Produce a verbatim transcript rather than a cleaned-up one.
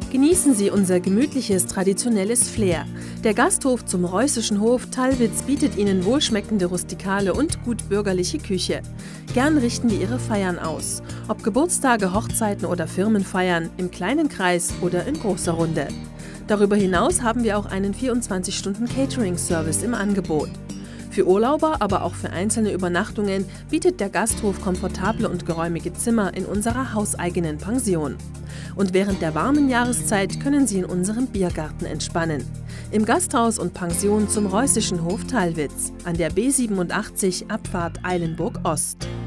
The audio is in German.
Genießen Sie unser gemütliches, traditionelles Flair. Der Gasthof zum Reußischen Hof Tallwitz bietet Ihnen wohlschmeckende rustikale und gut bürgerliche Küche. Gern richten wir Ihre Feiern aus. Ob Geburtstage, Hochzeiten oder Firmenfeiern, im kleinen Kreis oder in großer Runde. Darüber hinaus haben wir auch einen vierundzwanzig Stunden Catering-Service im Angebot. Für Urlauber, aber auch für einzelne Übernachtungen bietet der Gasthof komfortable und geräumige Zimmer in unserer hauseigenen Pension. Und während der warmen Jahreszeit können Sie in unserem Biergarten entspannen. Im Gasthaus und Pension zum Reußischen Hof Tallwitz an der B siebenundachtzig Abfahrt Eilenburg Ost.